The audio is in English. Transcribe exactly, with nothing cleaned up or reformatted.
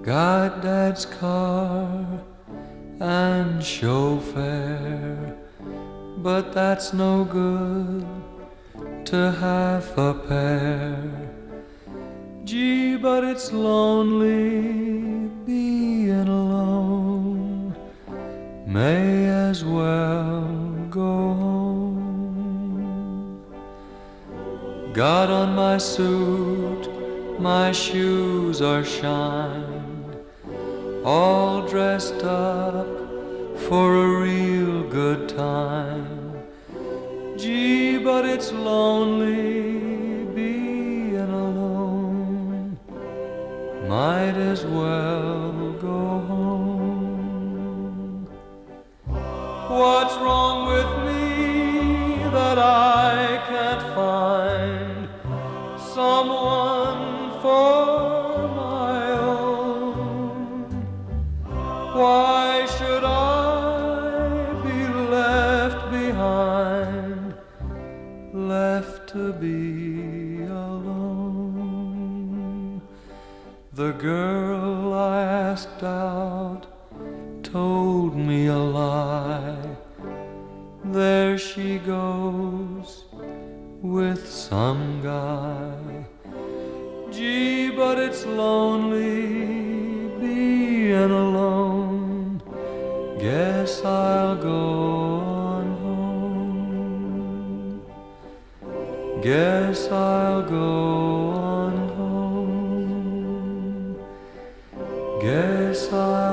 Got Dad's car and chauffeur, but that's no good to half a pair. Gee, but it's lonely being alone. May as well go home. Got on my suit, my shoes are shined, all dressed up for a real good time. Gee, but it's lonely being alone. Might as well go home. What's wrong with me that I can't find someone for my own? Why should I be left behind, left to be alone? The girl I asked out told me a lie. There she goes with some guy. Gee, but it's lonely being alone. Guess I'll go on home. Guess I'll go on home. Guess I'll